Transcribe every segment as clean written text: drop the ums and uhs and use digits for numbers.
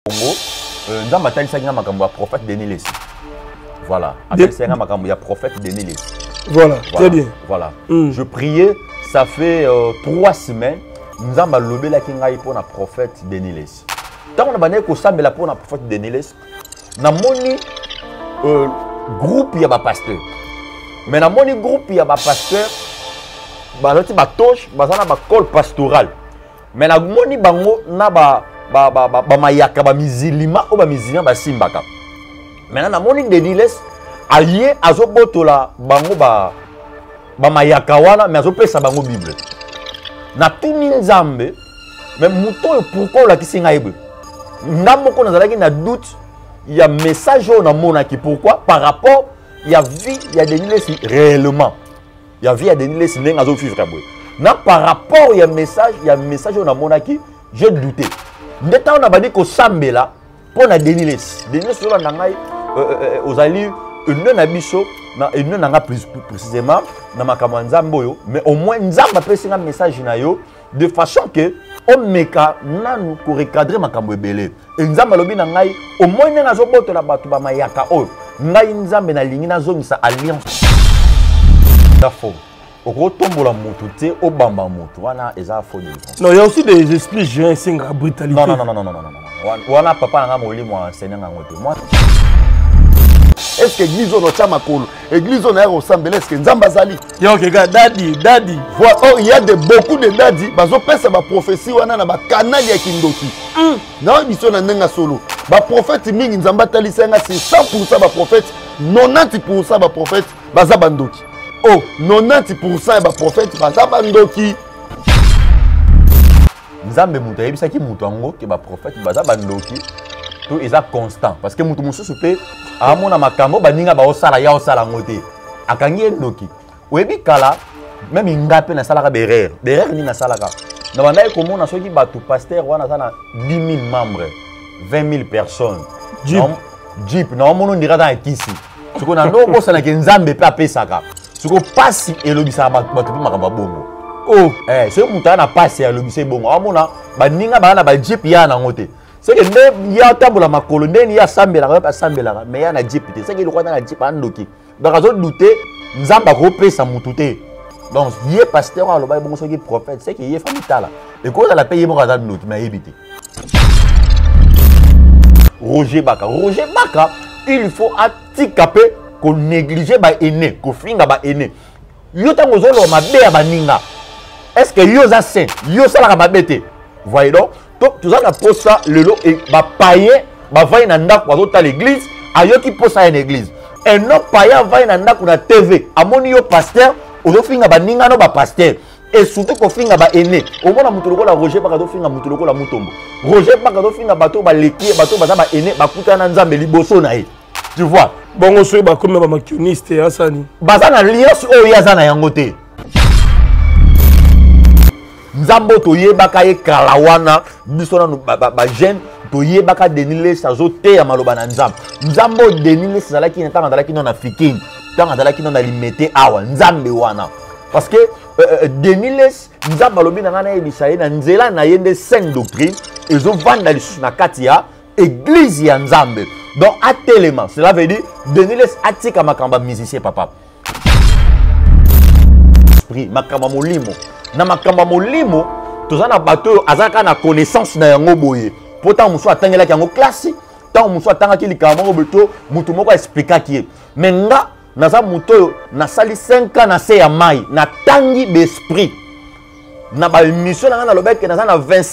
Congo, nous avons un prophète Denis Lessi. Voilà. Il y a prophète Denis Lessi. Voilà, très bien. Voilà. Je priais, ça fait 3 semaines, nous avons lobé la kinga pour le prophète Denis Lessi. Tant qu'on a banné que ça, mais la pour le prophète Denis Lessi, nous avons groupe, il y a des pasteurs. Mais dans mon groupe, il y a des pasteurs, il y a des toches, il y a des col pastoral. Mais dans mon bango, il y a des mayaka, des mizilima ou des mizilima, des simbaka. Maintenant, dans mon Denis Lessi, allié à ce botola, bango ba mayaka wana, mais à ce pesa bango Bible. Na tout nzambe, mais mouton pourquoi la kisinga ebe. Ndamoko na zalaki na doute, il y a message au monaki pourquoi par rapport il y a vie, il y a Denis Lessi réellement. Il y a vie, il y a Denis Lessi n'est pas non, par rapport il y a message au monaki, j'ai douté. Dès que on a dit que Sambe là pour na Denis Lessi. Denis Lessi on a aux alliés une nabiso na une nanga plus précisément na makamanza mboyo mais au moins nzamba peut un message na yo de façon que on meka nanu ko recadrer makambo ebele et nzamba lobi na ngai au moins nga zo boto la batu ba mayaka o ngai nzambe na lingi na zongisa alliance da faux au retombola mutu te au bamba mutu wana eza faux de non il y a aussi des esprits géants singa brutalité non wana papa nga molimo enseigner ngote moi. Est-ce que l'église on a makolo, l'église on a ressemblé, est-ce que Nzamba Zali? Yo kega daddy. Voilà, oh il y a beaucoup de daddy, bazo pesa ba prophétie wana na ba canal ya kindoki. Non, mission na nenga solo. Ba prophète mingi Nzamba tali senga c'est 100% ba prophète, 90% ba prophète baza bandoki. Oh, 90% ba prophète baza bandoki. Nzambe mutu yebisaki mutu ango ke ba prophète baza bandoki. Tout est constant parce que mutu mususu pe amona makambo baninga ba osala ya osala ngote akangi endoki oyebi kala même ingape na salaka berere ni na salaka na banda e komona soki batu pasteur wana sana 10 000 membres 20 000 personnes jeep na omono ndira dans kisi siko na ndo bosa na kenzambe pe apesaka siko pasi elobisa batu pe makambo bongo oh so mutu na pasi elobisa bongo amona baninga bana ba jeep ya na ngote. C'est que même il y a tabula makolo ndeni ya sambela ba sambela mais ya na jeep te c'est que le na jeep andoki donc azo douter nzamba ko pesa mututé donc yé pasteur aloba bongo soki prophète c'est que yé famitala et ko la payer mo kaza ndoki mais yebité Roger Baka il faut atikaper ko négliger ba aîné ko finga ba aîné yo tango zolo mabe ya baninga est-ce que yo za saint yo sala ka mabete voyez donc tout ça na posa lelo et ba païen ba va na ndako azota l'église ayoki posa une église et non païen va na ndako na TV amoni yo pasteur ozo finga ba ninga no ba pasteur et surtout ko finga ba aîné au mona mutu lokola Roger Baka do finga mutu lokola mutombo Roger Baka do finga bato ba leki bato baza ba aîné ba kutana nzambe liboso na ye tu vois bongo so ba comme ba makioniste asani baza na alliance o yaza na yango te Nzambo toyebaka ye kalawana biso na ba jeune toyebaka Denis Lessi azote ya maloba na nzambe nzambo Denis Lessi zalaki na tanga zalaki na fiking tanga zalaki na limité awa nzambe wana parce que Denis Lessi nzambe alobi na ngana yebisa ye na nzela na yende sainte doctrine ezo vanda lisusu na kati ya église ya nzambe donc atelema cela veut dire Denis Lessi atika makamba musicien papa esprit makamba molimo na makamba molimo tozana bato azaka na connaissance na yango boye pourtant muso atangela yango classe tant muso atanga ki likama ngo beto mutu moko expliquer ki mais nga naza muto na sali 5 ans na se ya mai na tangi d'esprit na ba mission na lobeke naza na 26.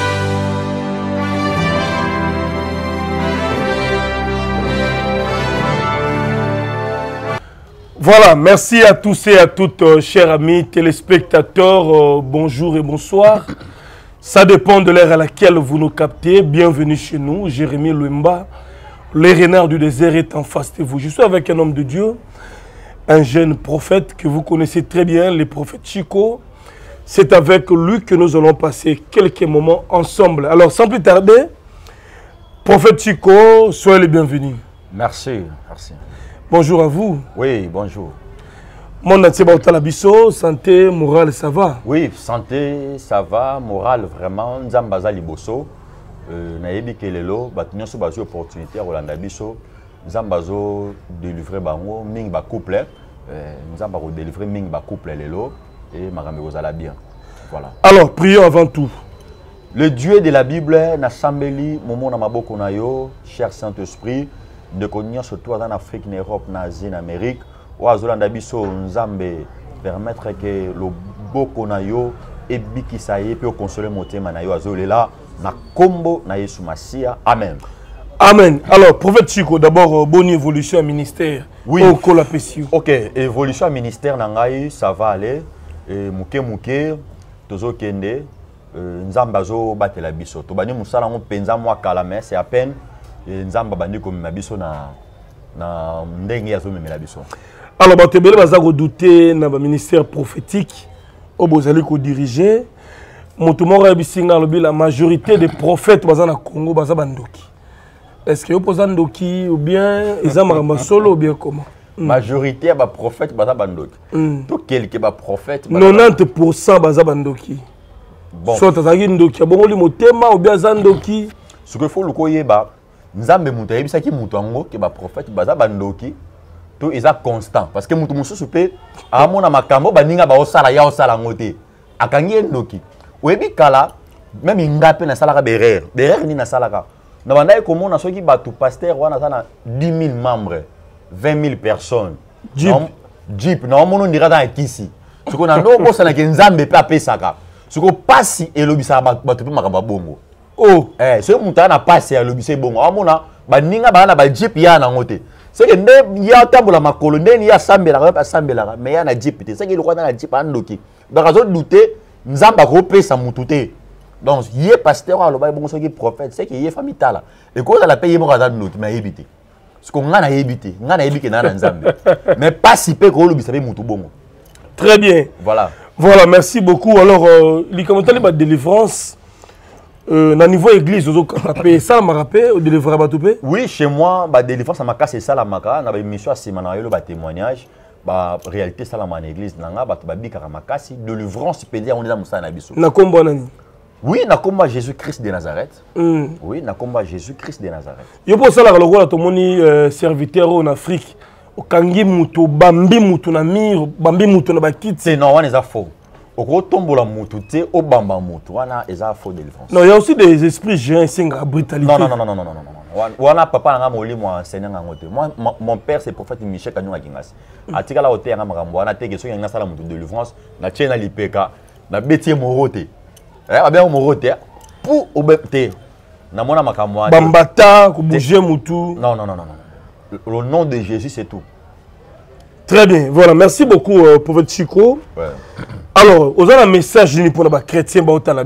Voilà, merci à tous et à toutes, chers amis téléspectateurs, bonjour et bonsoir. Ça dépend de l'heure à laquelle vous nous captez. Bienvenue chez nous, Jérémie Louemba. Le renard du désert est en face de vous. Je suis avec un homme de Dieu, un jeune prophète que vous connaissez très bien, le prophète Chico. C'est avec lui que nous allons passer quelques moments ensemble. Alors, sans plus tarder, prophète Chico, soyez le bienvenu. Merci, merci. Bonjour à vous. Oui, bonjour. Mon entier Bautalabiso, santé, morale, ça va? Oui, santé, ça va, morale, vraiment. Nzambaza Liboso. nayebi ke lelo bato nyonso bazwi opportunité ya kolanda biso nzambe azodelivre bango mingi bacouple nzambe akodélivre mingi bacouple lelo et makambo ekozala bien. Voilà. Alors, prions avant tout. Le Dieu de la Bible, Nasambeli, Momo Namaboko Nayo, cher Saint-Esprit, de connaître surtout en Afrique, en Europe, en Asie, en Amérique, ou à Zolanda Biso, Nzambe, permettre que le Boko Nayo et Biki Saye peut consoler mon thème Nayo Azolela, na combo na Yesu Masia. Amen. Amen. Alors, prophète Chico, d'abord, bonne évolution au ministère. Oui. Ok, évolution au ministère, Nangaï, ça va aller. Mouke, Tozo Kende. Nzamba zo batela biso to bani musala ngo penza mwa kala mais c'est à peine nzamba bandi ko mema biso na ndenge yazo memela biso. Alors batebele baza ko douter na ba ministère prophétique au bozali ko diriger moto moko ya bisinga lobi la majorité des prophètes baza na Congo baza bandoki. Est-ce que opposa ndoki ou bien eza maramba solo ou bien comment? Majorité ya ba prophètes baza bandoki. To quelque ba prophète 90% baza bandoki. Bon. Soit tazaki ndoki abongoli motema ou bien zandoki. Ce que faut le koyeba nzambe muto yebisaki muto ango ke ba prophète baza bandoki to eza constant parce que muto mususu pe amona makambo baninga ba osala ya osala ngote akangi ndoki oyebi kala même ngape na salaka berere ni na salaka na banda komona soki batu pasteur wana sana 10 000 membres 20 000 personnes jeep na omono ndira dans kisi ce qu'on a no bosana ke nzambe pe apesaka ce qu'on passe et l'obisa batu pe makamba bongo. Oh, ce muta na passe et l'obisa bongo. Amona baninga bana ba jeep ya na ngote. C'est que ne ya tambola makolo ne ya sambela ba sambela mais ya na jeep te. C'est que le roi na jeep andoki. Donc azo douter nzamba ko pesa mutute. Donc yé pasteur aloba bongo soki prophète, c'est que yé famille tala. Et ko la payer mo ka note mais éviter. Ce qu'on a éviter, ngana éviter na nzambe. Mais pas si peu ko l'obisa be mutu bongo. Très bien. Voilà. Voilà, merci beaucoup. Alors, les commentaires de la délivrance, na niveau église, vous avez ça, m'a rappelé, au délivrance batoupe? Oui, chez moi, la délivrance, c'est ça la maka. Na émission à Simanayo, le témoignage, la réalité, ça la man église, nanga, babi karamakasi, délivrance, pédia, on est dans Moussa Nabiso. Na combat nani? Oui, na combat Jésus-Christ de Nazareth. Oui, na combat Jésus-Christ de Nazareth. Yo pour ça, la rôle de mon serviteur en Afrique. Kangi mutu bambi mutu na mire bambi mutu na bakiti c'est non on est à faux au tombola mutu te au bamba mutu wana eza faux délivrance. Non, il y a aussi des esprits géants singa brutalité. Non. Wana papa nga moli mo enseignant ngote. Moi mon père c'est prophète Michel Kanyunga Kingasi. Atika la hôtel nga makambo wana teke so nga sala mutu délivrance na tchena lipeka na betie morote. Abia morote pour obepte. Na mona makambo wana bambata ko bouger mutu. Non. Le nom de Jésus, c'est tout. Très bien. Voilà. Merci beaucoup, prophète Chico. Ouais. Alors, vous avez un message pour les chrétiens,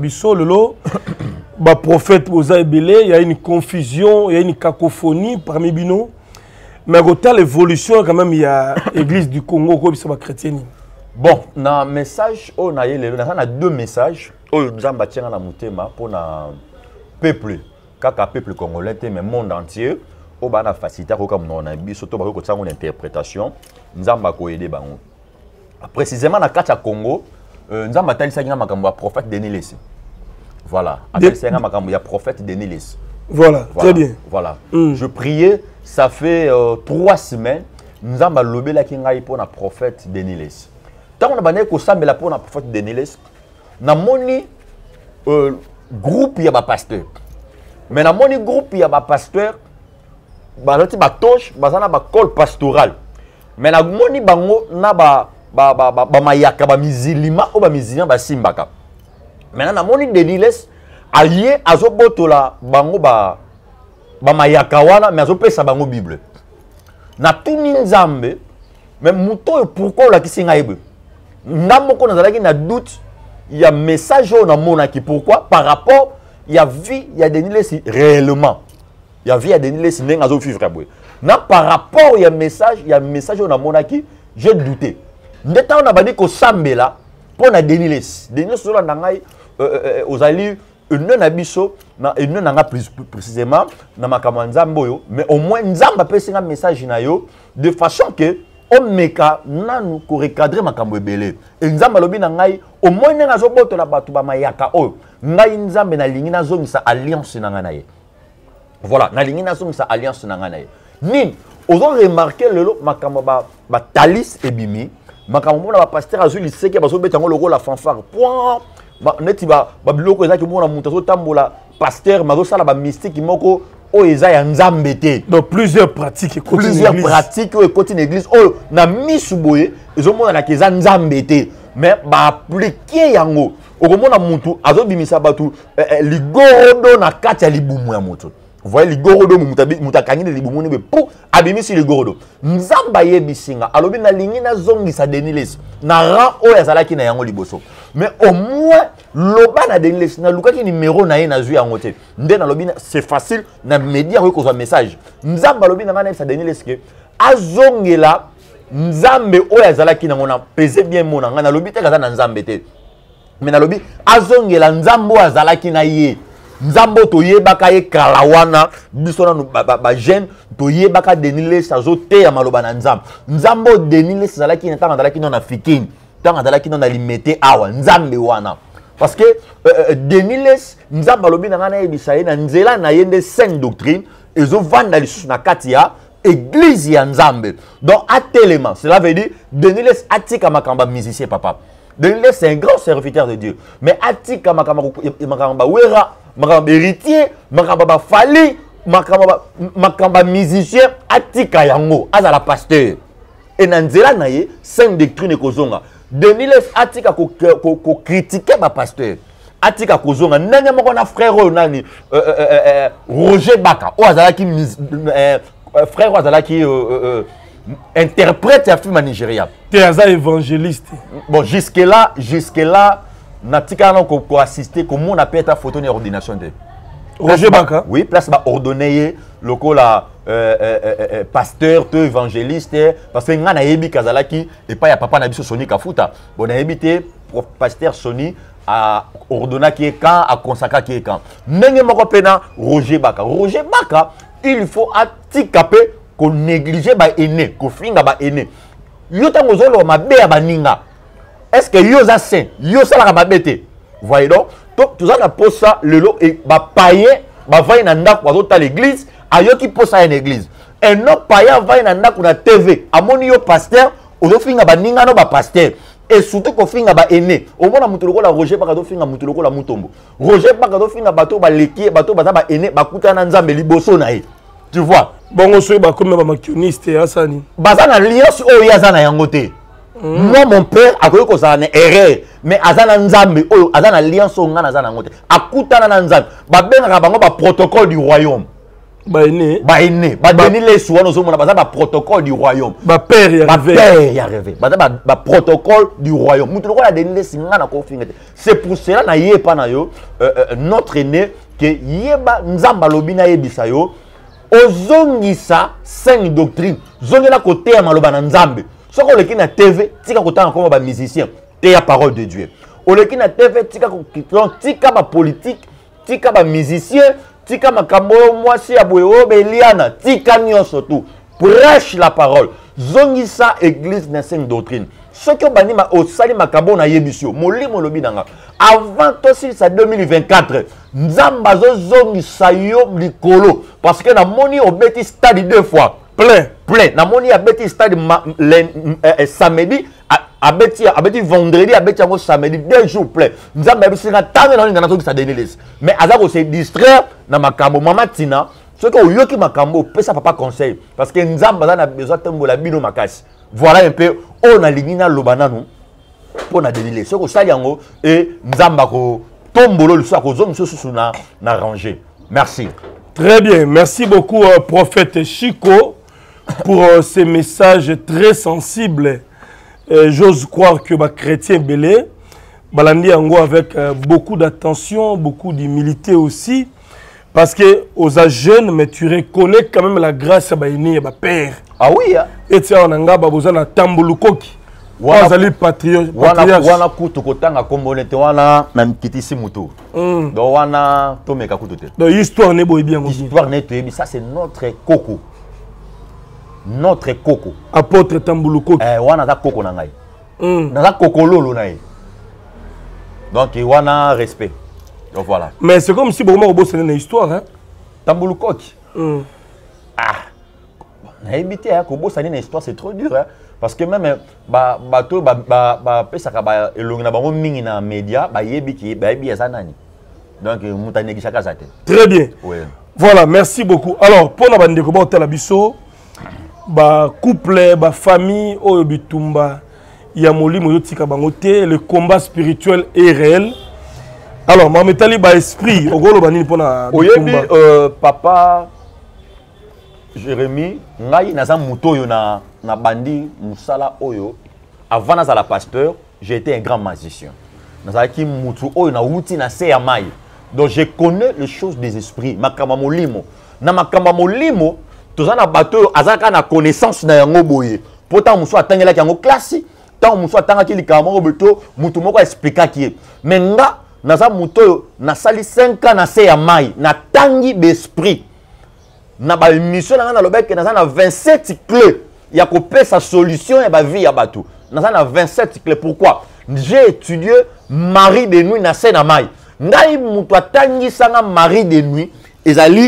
les prophètes, il y a une confusion, il y a une cacophonie parmi nous. Mais quand l'évolution, quand même, il y a l'église du Congo, qui est chrétienne. Bon, dans le message, on a deux messages. Nous avons pour le peuple, le peuple congolais, mais le monde entier. Au bas na facilité comme on a vu surtout parce que ça une interprétation nzamba ko aider bango précisément na kati ya Congo nzamba talisa ngama makambo ya prophète Denis Lesi voilà talisa ngama makambo ya prophète Denis Lesi voilà très bien voilà je priais ça fait 3 semaines nzamba lobela ki ngai pour na prophète Denis Lesi tant on a bané ko sambela pour na prophète Denis Lesi na moni groupe ya ba pasteur mais na moni groupe ya ba pasteur balati ba toche bazana ba col pastoral mais na moni bango na ba mayaka ba mizilima o ba mizilima ba simbaka mais na moni Deniles allié azobotola bango ba mayaka wana mais azopesa bango bible na tuni nzambe mais muto pourquoi la kisinga ebe ndamoko nazalaki na doute il y a message na monaki pourquoi par rapport il y a vie il y a Deniles réellement. Il y a vie à Denis Lesi n'enga zo vivre boy. Na par rapport il y a message on a monaki, j'ai douté. Ndeta on a bandi ko sambela pour na Denis Lesi. Denis Lesi la ngai aux alliés une nabiso na une nanga plus précisément na makambo nzambo yo mais au moins nzamba pesa un message na yo de façon que omeka nanu ko recadrer makambo ebele et nzamba lobi na ngai au moins nga zo boto la batu ba mayaka o ngai nzambe na lingi na zongisa alliance na ngana ye voilà na lingi na zongisa alliance na ngana ye ni ozo remarquer lelo makambo ba talis ebimi makambo na ba pasteur azu liseke bazo betango loko la fanfare point neti ba biloko ezaki mona mutu zo tambola pasteur mazo sala ba mystique moko o eza ya nzambe te donc plusieurs pratiques o ekoti na église oyo na misu boye ezomona ke eza nzambe te mais ba appliquer yango okomona mutu azobimisa batu ligorodo na kati ya libumu ya mutu. Vous voyez ligorodo mutu akangini libumu ne pou abimisi ligorodo nzamba yebisinga alobi na lingi na zongisa Deniles na ran oyo azalaki na yango liboso mais au moins loba na Deniles na lukaki numéro na ye na zwi yango te nde na lobi c'est facile na média ko kozwa message nzamba lobi na ngana sa Deniles ke azongela nzambe oyo azalaki na ngona pese bien mona ngana lobi te kaza na nzambe te mais na lobi azongela nzambo azalaki na ye nzambo toyebaka ye kalawana biso na ba jeune toyebaka Deniles azote ya maloba na nzambo nzambo Deniles azalaki na tanga azalaki na fikini tanga azalaki na limete awa nzambe wana parce que Deniles nzambo lobi na ngana yebisa ye na nzela na yende sainte doctrine ezo vanda lisusu na kati ya église ya nzambe donc atelema cela veut dire Deniles atika makamba musicien papa Deniles c'est un grand serviteur de Dieu mais atika makamba wera makamba héritier makamba fali makamba musicien atika yango azala pasteur et na nzela na ye sainte doctrine kozonga Deniles atika ko critiquer ba pasteur atika kozonga ndenge moko na frère oyo nani Roger Baka o azalaki frère o azalaki interprète ya film Nigeria te aza évangéliste bon jusque là natika na ko assister comme on appelle ta photo ni ordination de Roger Baka oui place ba ordonner lokola pasteur to évangéliste parce que ngana yebi kazalaki et pas ya papa na biso Soni Kafuta bon na yebi te pasteur Soni a ordonné qui est quand a consacré qui est quand ndenge moko pena Roger Baka il faut atikape ko négliger ba aîné ko finga ba aîné yo tango zolo mabe ya baninga est-ce que yo za saint yo sala ba bete voyez donc tout ça na posa lelo et ba païen ba vai na ndako azota l'église ayoki posa ya église et non païen vai na ndako na TV amoni yo pasteur ozo finga baninga no ba pasteur et surtout ko finga ba aîné au mona mutu lokola Roger Baka do finga mutu lokola Mutombo Roger Baka do finga bato ba leki bato baza ba aîné bakutana nzambe liboso na ye tu vois bon soy ba comme ba makioniste asani baza na alliance oyo yazana yango te moi mon père akoki kozala na erreur mais azana nzambe oyo azana alliance oyo nga nazana yango te akutana na nzambe babengaka bango ba protocole du royaume baene Deniles wana ozomona baza ba protocole du royaume ba père ya rêvé baza ba protocole du royaume mutu lokola Deniles nga na kofinga te c'est pour cela na ye pa na yo notre aîné que yeba nzamba lobi na yebisa yo ozongisa sainte doctrine zongela côté ya maloba na nzambe soko oleki na TV tika kotanga koma ba musicien te ya parole de Dieu oleki na TV tika ba politique tika ba musicien tika makambo mwasi ya boyo beliana tika nyonso tout prêche la parole zongisa église na sainte doctrine soki obandi osali makambo na yebisio molimo lobi nanga avant tosilisa 2024 nzamba azozongisa yo likolo parce que namoni obeti stade 2 fois plein namoni abeti stade samedi abeti vendredi abeti yango samedi 2 jours plein nzamba abisinga ntango na ningana tokisa Deniles mais aza ko se distraire na makambo mama tina soki oyoki makambo opesa papa conseil parce que nzamba aza na besoin tembola bino makasi voilà un peu on a ligné loba nanu pona Deniles soki osali yango et nzamba ko tombolo lusa ko zo misusu na ranger merci. Très bien, merci beaucoup prophète Chico pour ces messages très sensibles. J'ose croire que les chrétiens belé balandi yango avec beaucoup d'attention, beaucoup d'humilité aussi, parce que aux jeunes, mais tu reconnais quand même la grâce à baini et ba père. Ah oui hein. Et tu as nga ba bozana tambulukoki. Wazali patriote. Wana kutu kotanga kombonete wana na kitisi mutu. Do wana tomeka kutu te. Donc histoire ne boy bien. Histoire ne te ça c'est notre coco. notre coco. Apôtre Tambulu Koki. Wana za coco na ngai. Naza coco lolo na ye. Donc wana respect. Donc voilà. Mais c'est comme si beaucoup de une histoire hein. Tambulu Koki. Na évité hein ko bossa une histoire c'est trop dur hein. Parce que même bato pesaka ba elongi na bango mingi na média ba yebi ki ba yebi ya nani. Donc mutane gishaka zate. Très bien. Oui. Voilà, merci beaucoup. Alors pour na bande ko ba hôtel biso ba couple ba famille oyo bitumba ya molimo yo tika bango te, le combat spirituel est réel. Alors mametali ba esprit ogolo banini pona oyebi papa Jérémy ngai naza muto yo na bandi musala oyo avant nazala pasteur j'ai été un grand magicien nazalaki mutu oyo na wuti na se ya mai donc je connais les choses des esprits makamba molimo na makamba molimo tozana bato azaka na connaissance na yango boye pourtant muso atangelaki yango classe tant muso atangaki likama moko beto mutu moko expliquaki mais nga naza muto oyo nasali 5 ans na se ya mai na tangi d'esprit na ba mission na lobeke na 27 clés ya ko sa solution ya ba vie ya batu na 27 clés. Pourquoi? J'ai étudié mari de nuit na sena mai ngai mutu atangi sanga mari de nuit ezali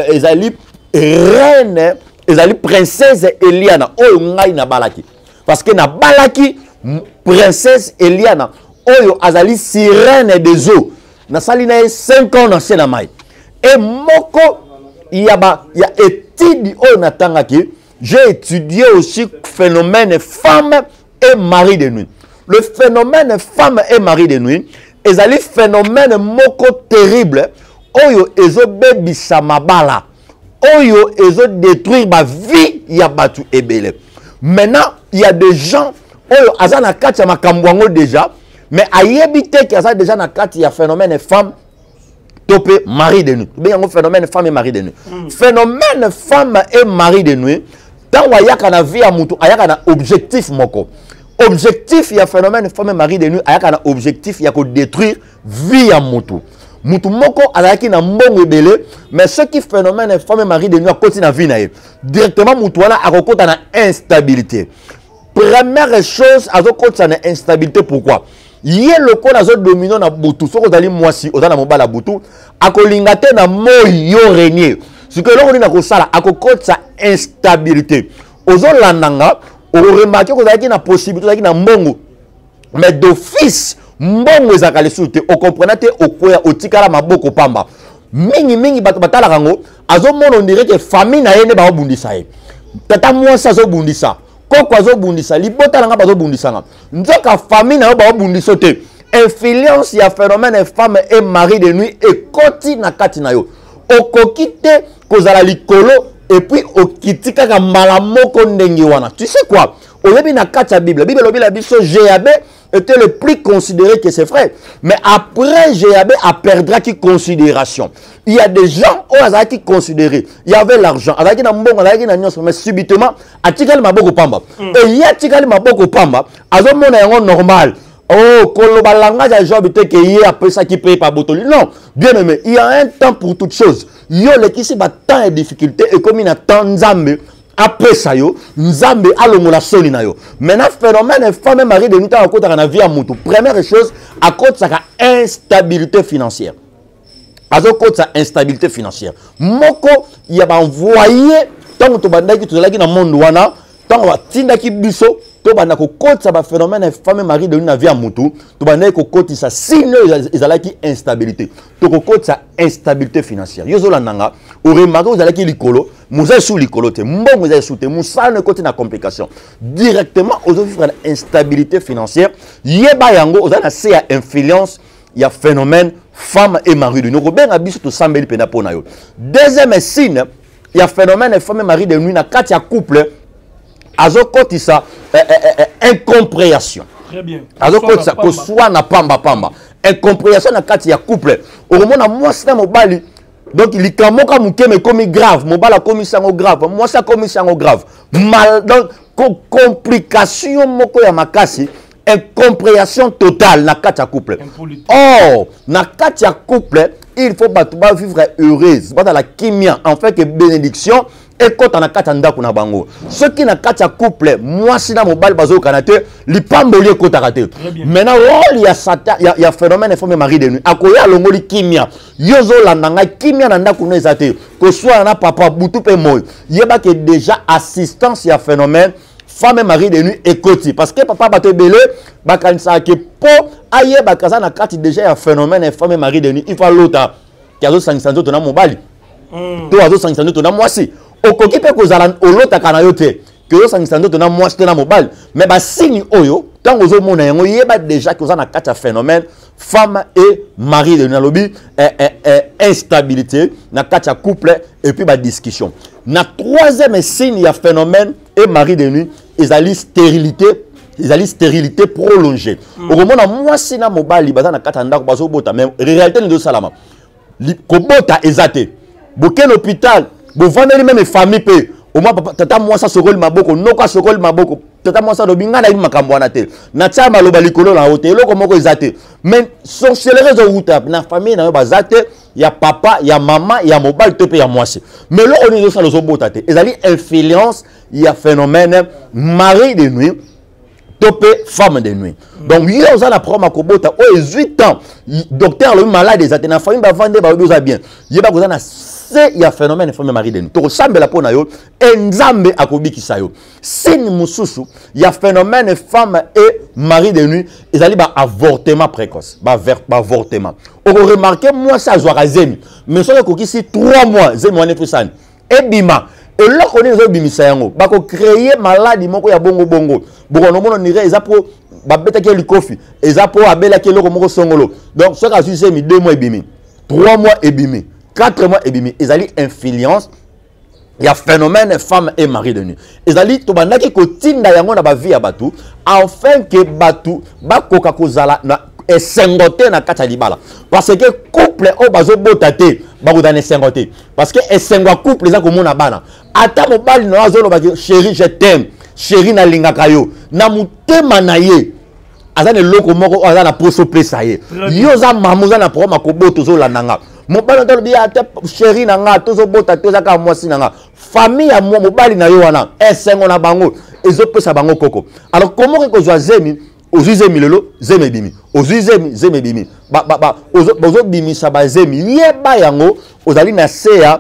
reine ezali princesse Eliana oyo ngai na balaki parce que na balaki princesse Eliana oyo azali sirène des eaux na sali na 5 ans na sena mai et moko il y a étude au natangaki. J'ai étudié aussi phénomène femme et mari de nuit. Le phénomène femme et mari de nuit est un phénomène moko terrible. Oyo ezo bebi samabala. Oyo ezo détruire ma vie ya batu ebele. Maintenant, il y a des gens oyo azana kati ya makambwango déjà, mais ayebite ki azana déjà na kati ya phénomène femme topé mari de nuit. Bien un phénomène femme et mari de nuit. Phénomène femme et mari de nuit. Dans wayaka na vie à mutu, ayaka na objectif moko. Objectif il y a phénomène femme et mari de nuit, ayaka na objectif il y a ko détruire vie à mutu. Mutu moko ayaki na mbongo ebele, mais ce qui phénomène femme et mari de nuit a continue na vie na ye. Directement mutu wana akokota na instabilité. Première chose azokota na instabilité pourquoi? Yé le ko nazo domino na butu soko dali mwasi ozana mobala butu akolingate na moi yo régner ce que l'on na ko sala akokotsa instabilité ozo landanga o remarquer ko zaki na possibilité zaki na mbongo mais d'office mbongo ezakale soute o comprenate okoya otikala maboko pamba mingi bato batala kango azo mono on dirait que famille na yene ba obundisa ye tata mwasi azo bundisa koko azo bundisa libota langa bazo bundisanga nzoka famille na ba obundiso te influence ya phénomène femme et mari de nuit et koti na kati na yo okokite kozala likolo et puis okitika ka malamoko ndenge wana tu sais quoi oyebi na kati ya Bible lobi la biso Jéabé était le plus considéré que ses frères mais après Jéabé a perdra qui considération il y a des gens qui considéré il y avait l'argent azaki na mbongo azaki na nyonso mais subitement atikali maboko pamba et il y a tikali maboko pamba azomona yango normal. Oh, koloba langage à Job te que yé après ça qui paye par botoli. Non, bien aimé, il y a un temps pour toute chose. Yo le qui se bat tant de difficultés et comme il a tant nzambe après ça yo, nzambe alomola soli na yo. Maintenant phénomène femme et mari de nous ta côté na vie à mutu. Première chose à cause ça instabilité financière. À cause ça instabilité financière. Moko il y a envoyé tant to bandaki to laki na monde wana, tant wa tindaki biso to bana ko kotsa ba phénomène femme et mari de na vie à mutu to bana ko kotisa signe ezalaki instabilité to ko kotsa instabilité financière yo zola nanga o remarque ozalaki likolo muza sous likolo te mbongo za sous te musana côté na complication directement ozo vivre na instabilité financière yeba yango ozana se ya influence ya phénomène femme et mari de nuit ko benga biso to sambeli pena pona yo deuxième signe ya phénomène femme et mari de nuit na kati ya couple azokotisa incompréhension. Très bien. Azokotisa ko soit na pamba incompréhension na kati ya couple omona mwasi na mobali donc likamoka mukeme komi grave mobala komi sango grave mwasi komi sango grave mal donc complication moko ya makasi incompréhension totale na kati ya couple. Oh na kati ya couple il faut vivre heureuse, dans la kimia, en fait que bénédiction. Et quand on a quatre andako na bango, ceux qui na quatre couple, moi si na mobile bazo kanate, li pamboli ko takate. Maintenant il y a satan, il y a phénomène femme mari de nuit. Akoya longoli kimia. Yozo landanga kimia na ndako na ezate. Que soit na papa butu pe moy. Yeba que déjà assistance il y a phénomène femme et mari de nuit écoti parce que papa bato belé bakanisa ke po aye bakaza na quatre déjà il y a phénomène femme et mari de nuit. Il faut l'autre qui a zo sangisa nzoto na mobile. To azo sangisa nzoto na mwasi. Okoki pe kozala olota kana yo te que yo sangisa ndoto na mwasi te na mobile mais ba signe oyo tango zo mona yango yeba déjà que na kata phénomène femme et mari de nalobi instabilité na kata couple et puis ba discussion na troisième signe il y a phénomène et mari de nuit ezali stérilité prolongée okomona mwasi na mobile baza na kata ndako bazo bota mais réalité ni do salama ko bota ezate boke l'hôpital bon vendez même famille pe au moins papa tata moi ça sokoli maboko noko sokoli maboko tata moi ça dobinga na makambo na te na tia maloba likolo na hotel loko moko ezate mais sorcellerie zo uta na famille na bazate ya papa ya maman ya mobile te pe ya mwasi mais là on est ça zo bota te ezali influence il y a phénomène mari de nuit topé femme de nuit. Donc, il y a la promo kobota, oh, 18 ans, docteur, le malade, les athénas, famille, va vendre, va bien. Il y a un phénomène femme mari de nuit. Tu ressembles la peau, enzambe akobi kisayo. Si nous il y a phénomène femme et mari de nuit, ils allaient avortement précoce, avortement. On remarque, moi, ça, je vois zemi. Mais sur le coquille, si 3 mois, zemi, on est plus sain. Et bima. Et là, on est bimisa yango. Bako créer maladie moko ya bongo bongo. Boko no mono nire ezapo ba beta ke likofi. Ezapo abela ke loko moko songolo. Donc ce cas c'est mi 2 mois et bimi. 3 mois et bimi. 4 mois et bimi. Ezali influence. Il y a phénomène femme et mari de nuit. Ezali to bandaki ko tinda yango na ba vie ya batu afin que batu ba koka kozala na esengote na kata libala parce que couple o bazo botate ba ko dane sengote parce que esengwa couple za ko mona bana ata mobali no azolo ba chérie je t'aime chérie na lingaka yo na mutema na ye azane loko moko azana poso pesa ye yo za mamuza na problème ko boto zo lananga mobali ndalo bi ata chérie na nga tozo bota toza ka mwasi na nga famille ya mobali na yo wana esengo na bango ezo pesa bango koko alors comment ko zo zemi Ozuzemi lelo zeme bimi ozuzemi zeme bimi ozo bimi saba zemi yeba yango ozali na seya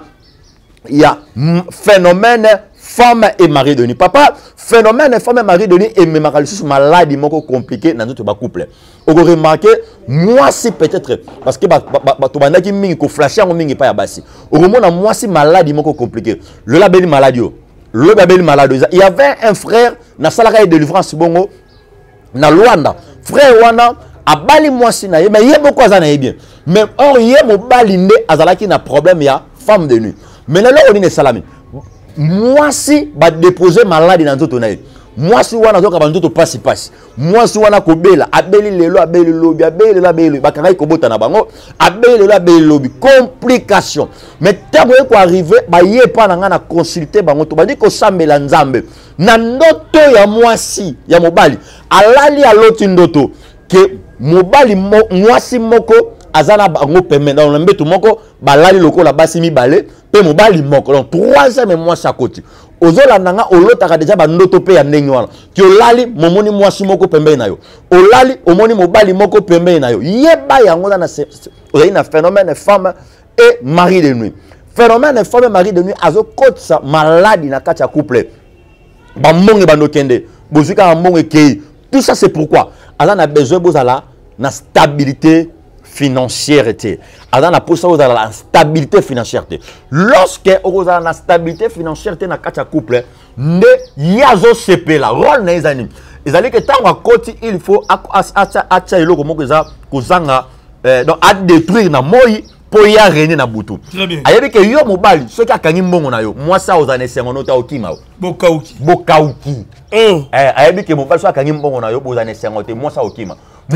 ya phénomène femme et mari de nuit papa phénomène femme et mari de nuit et même sur maladie moko compliqué dans notre couple on remarqué moi si peut-être parce que to bandaki mingi ko flasher ngo mingi pa ya basi on mona moi si maladie moko compliqué le label maladie le label maladie il y avait un frère na salaka de délivrance bongo na Luanda frère wana abali mwasi na ye mais ye boko azana ye bien mais or ye mobali nde azalaki na problème ya femme de nuit mais là on est salami mwasi ba déposer maladie na nzoto na ye mwasi wana zoka ba nzoto pasi mwasi wana kobela abeli lelo abeli lobi abeli la beli bakanga ko bota na bango abeli la beli lobi complication mais tabo ko arriver ba ye pa na ngana consulter bango to ba di ko sambela nzambe na ndoto ya mwasi ya mobali alali aloti ndoto ke mobali mwasi moko azana bango peme dans mbeto moko balali lokola basi mibale pe mobali moko donc 3e mwasi akoti ozola nanga olotaka deja ba ndoto pe ya ndenge wana ki olali momoni mwasi moko pembe na yo olali omoni mobali moko pembe na yo yeba yango na ozali na phénomène femme et mari de nuit phénomène femme et mari de nuit azokotsa maladie na kati ya couple ba mbonge bando kende bozuka mbonge kei tout ça c'est pourquoi ala na besoin bozala na stabilité financière. Alors, on a la stabilité financière. Lorsque on a la stabilité financière dans le couple, ne yazo CP la rôle na ezani. Ezali que tant à côté il faut acha eloko moko za kozanga donc à détruire na moi pour y régner na butu. Très bien. Ayebi que yo mobali ce qui akangi mbongo na yo. Moi ça ozane sengono ta okima. Bokauki. Ayebi que mobali so akangi mbongo na yo ozane sengote moi ça okima.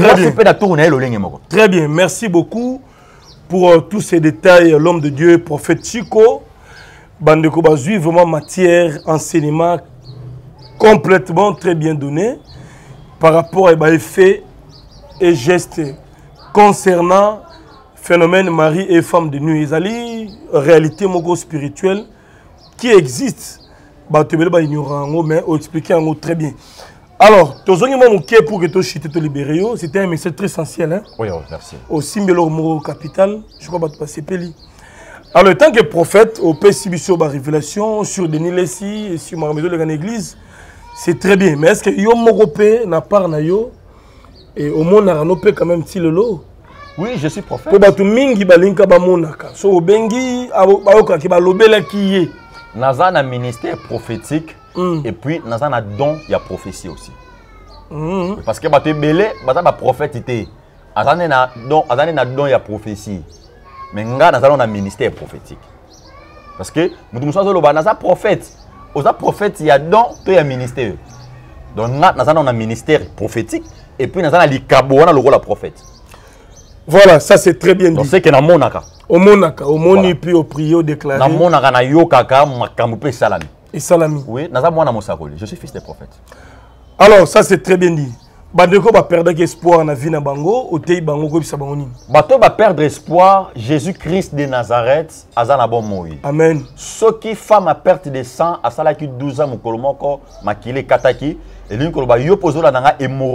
Très bien, merci beaucoup pour tous ces détails. L'homme de Dieu, prophète Chico, Bandeko Bazui, vraiment matière, enseignement complètement très bien donné par rapport à effets et gestes concernant phénomène mari et femme de nuit. Ils réalité mogo spirituelle qui existe. Bah, tu veux pas ignorer, mais expliquer très bien. Alors, pour que tu chites te libérer, c'était un message très essentiel. Hein? Oui, merci. Au Simbelo Moro Capital, je crois que tu passes Peli. Alors, en tant que prophète, au PCBCO, la révélation sur Denis Lessi et sur ma maison de l'église, c'est très bien. Mais est-ce que yo Moropé n'a pas na yo et au monde n'a pas quand même si le lot? Oui, je suis prophète. Pour battre mingi balinka ba monaka. So bengi aoka ki ba lobela ki ye. Naza na ministère prophétique et puis naza na don ya prophétie aussi. Parce que bato belé bata ba prophète était. Azane na don ya prophétie. Mais nga naza na ministère prophétique. Parce que mutu muso lo ba naza prophète. Oza prophète ya don to ya ministère. Donc nga naza na ministère prophétique et puis naza na likabo na logo la prophète. Voilà, ça c'est très bien dit. Donc c'est que na monaka. Au monaka, au moni puis au prier, au déclaré. Na monaka na yokaka makambu pe salami. Et salami. Oui, naza mwana mosakoli. Je suis fils de prophète. Alors ça c'est très bien dit. Bandeko va perdre espoir na vie na bango, au tei bango ko bisa bango nini. Bato va perdre espoir, Jésus-Christ de Nazareth azana bon moi. Amen. Ce qui femme a perte de sang a salaki 12 ans mokolo moko makile kataki et lui koloba yo pozola nanga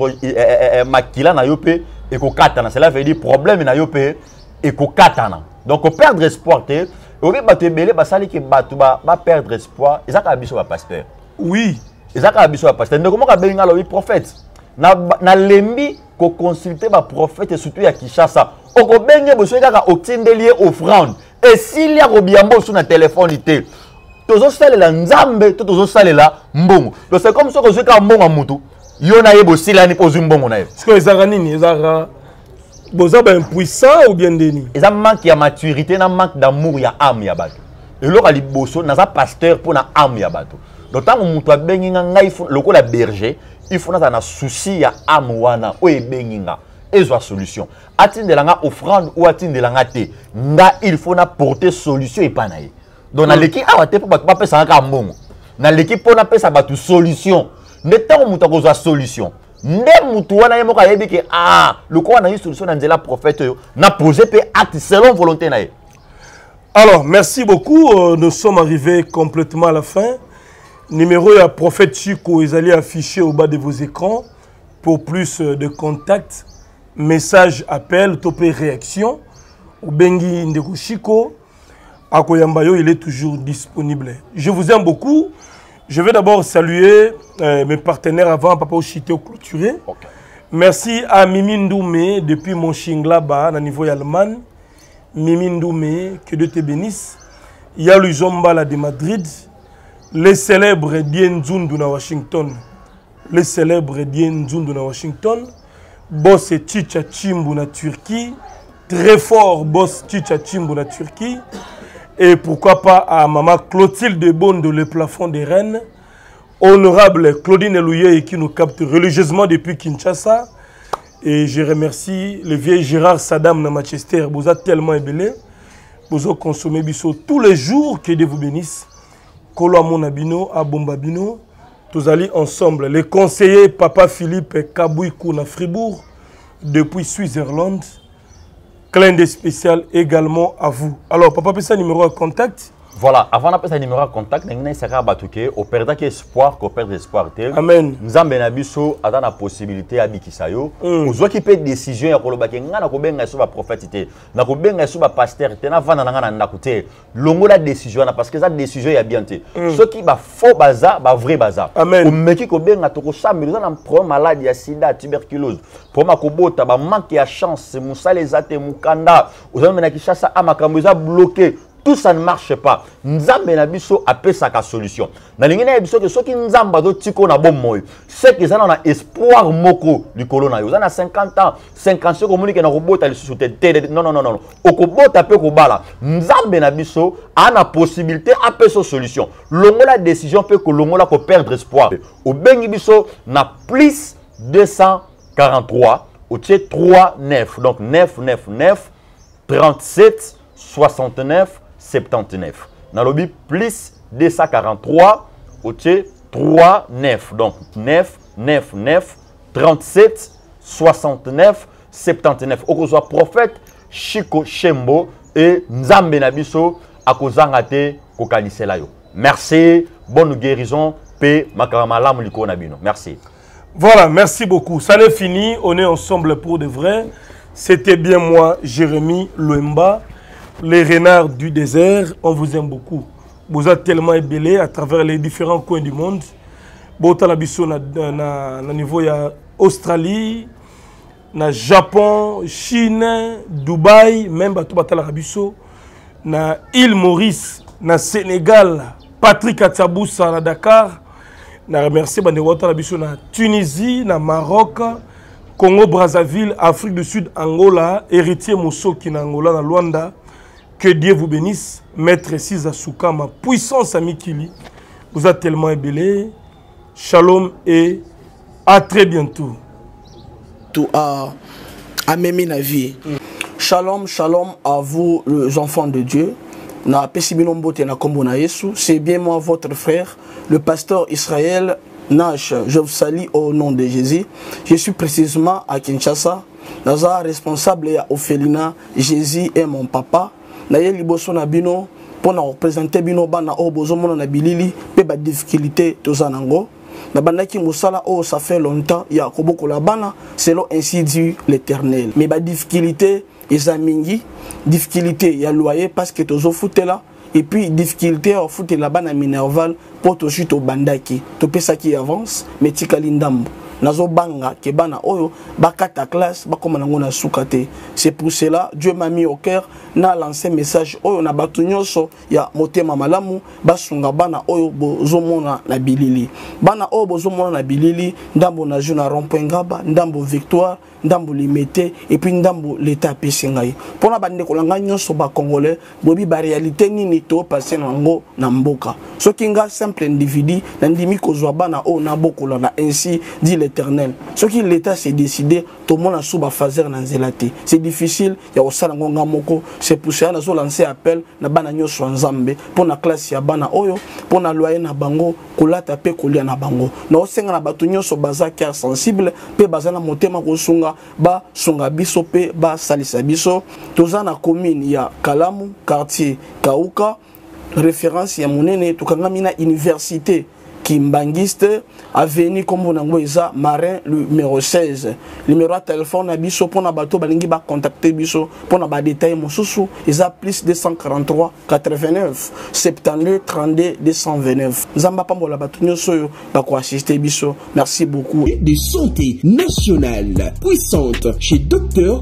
makila na yo pe et ko katana, cela veut dire problème na yo pe et ko katana. Donc on perdre espoir te, au lieu bato belé ba sali ke bato ba perdre espoir, ezaka biso ba pasteur. Oui. Ezaka biso ba pasteur. Ndeko moka benga lo prophète. Na lembi ko consulter ba prophète surtout ya Kinshasa. Oko benye bo kaka otindeli offrande. Et s'il y a robiambo sur na téléphone ité. Tozo salela nzambe, tozo salela mbongo. Donc c'est comme ça que ka mbongo mutu. Yo na yebo silani pozu mbongo na ye. Est-ce que ezaka nini ezaka boza ba impuissant ou bien deni? Eza manque ya maturité na manque d'amour ya âme ya bato. Et lo ka liboso na za pasteur pour na âme ya bato. Donc tant mutu abengi nga il faut lokola berger. Il faut na souci ya âme wana o ebenginga ezwa solution atindela nga offrande ou atindela nga te nga il faut na porter solution epana ye donc na leki awa te po ba pesa ka mbongo na leki po na pesa batu solution ne tant mutu akozwa solution nde mutu wana ye moko ayebi ke le ko wana une solution na nzela prophète yo na poser pe acte selon volonté na ye. Alors merci beaucoup, nous sommes arrivés complètement à la fin. Numéro ya prophète Chico, ils allaient afficher au bas de vos écrans pour plus de contacts, messages, appels, topé réaction. Ou Bengi Ndeko Chico, à Koyambayo, il est toujours disponible. Je vous aime beaucoup. Je vais d'abord saluer mes partenaires avant Papa Ochité au clôturé. Okay. Merci à Mimi Ndoumé depuis mon Shinglaba, à niveau allemand. Mimi Ndoumé, que Dieu te bénisse. Il y a Luzombala de Madrid. Les célèbres Dien Zundu na Washington. Les célèbres Dien Zundu na Washington. Boss Chicha Chimbu na Turquie. Très fort boss Chicha Chimbu na Turquie. Et pourquoi pas à maman Clotilde Bonde, le plafond des Rennes. Honorable Claudine Elouye qui nous capte religieusement depuis Kinshasa. Et je remercie le vieil Gérard Saddam na Manchester. Vous êtes tellement ébélé. Vous avez consommé biso tous les jours. Que Dieu vous bénisse. Kolo Amonabino, Abombabino, tous allés ensemble. Les conseillers Papa Philippe Kabouikou na Fribourg, depuis Suisse-Irlande. Clin d'œil spécial également à vous. Alors, Papa, peut-être numéro de contact? Voilà, avant d'appeler numéro de contact, nous avons au perdre espoir, qu'on perd espoir. Amen. Nous avons la possibilité à Bikisayo. Nous avons pris des décisions à Kolobaki. Nous avons pris des prophètes. Nous avons pris des pasteurs. Nous avons pris la décision parce que cette décision est bien. Ce qui est faux bazar, c'est vrai bazar. Amen. Nous avons un problème maladie, sida, tuberculose. Pour ma kobota, manque de chance, Moussa les athées, Moukanda. Nous avons bloqué. Tout ça ne marche pas. Nzambe na biso appelle ça la solution. Na lingina biso que ceux qui nzamba do tiko na bon moy. C'est que ça na espoir moko du colonna. Vous en a 50 ans, 50 ans comme na robota le sous tête. Non. Okobota pe ko bala. Nzambe na biso a na possibilité appelle sa solution. Longola décision peut que longola ko perdre espoir. Au bengi biso na plus 243 au 39. Donc 999 37 69 79. Dans le plus 243 au 3 9. Donc 9 37 69 79. Au soit prophète Chico Shembo et Nzambe Nabiso akozangate kokanisela yo. Merci, bonne guérison, paix, makamalamu liko nabino. Merci. Voilà, merci beaucoup. Ça n'est fini, on est ensemble pour de vrai. C'était bien moi, Jérémy Luemba, les renards du désert. On vous aime beaucoup. Vous êtes tellement ébélés à travers les différents coins du monde. Bota la biso na niveau ya Australie, na Japon, Chine, Dubaï, même bato batala biso na île Maurice, na Sénégal, Patrick Atsaboussa na Dakar. Na remercier bande bota la biso na Tunisie, na Maroc, Congo Brazzaville, Afrique du Sud, Angola, héritier Moussoki na Angola na Luanda. Que Dieu vous bénisse, Maître Siza Soukama, puissance Amikili. Vous êtes tellement ébélés. Shalom et à très bientôt. Tout à Mémi Navi. Shalom, shalom à vous, les enfants de Dieu. Na Pesibinombo Tena Kombo na Yesu. C'est bien moi, votre frère, le pasteur Israël Nash. Je vous salue au nom de Jésus. Je suis précisément à Kinshasa. Naza responsable à Ophelina. Jésus est mon papa. Naye liboso na bino pour na représenter bino bana o bozomona na bilili pe ba difficulté tozanango na bandaki musala o ça fait longtemps ya kobokola bana selon ainsi dit l'Éternel mais ba difficulté ezamingi difficulté ya loyer parce que tozo futela et puis difficulté au futela bana minerval pour to chute au bandaki to pesa qui avance mais tikali ndambo nazo banga ke bana oyo bakata classe bakoma nango na sukate. C'est pour cela Dieu m'a mis au cœur na lancé message oyo na batu nyonso ya motema malamu basunga bana oyo bozomona na bilili bana oyo bozomona na bilili ndambo na juna rond-point Ngaba ndambo Victoire ndambo Limité et puis ndambo l'état pesingai pona bande kolanga nyonso ba congolais bobi ba réalité nini to passer nango na mboka soki nga simple individu na ndimi kozwa bana oyo na bokola na ainsi dit l'Éternel. Ce qui l'État s'est décidé, tout le monde a sous fazer dans zelati. C'est difficile, il y a aussi un moko. C'est pour ça que nous lancé appel na bana nyoso nzambe pour na classe ya bana oyo, pour na loyer na bango, kolata pe kolia na bango. Na osenga na batu nyoso baza cœur sensible, pe baza na motema ko sunga ba sunga biso pe ba salisa biso. Toza na commune ya Kalamu, quartier Kauka, référence ya monene tukanga mina université Kimbangiste, avenue Kombonangoeza, Marin, numéro 16. Numéro de téléphone à Bisso, pour na bateau, balingi ba contacter Bisso, pour na ba détail Moussousou, ils a plus 243 89 72 32 229. Zamba Pambola Batunyo Soyo, bako assister Bisso. Merci beaucoup. De santé nationale puissante chez Docteur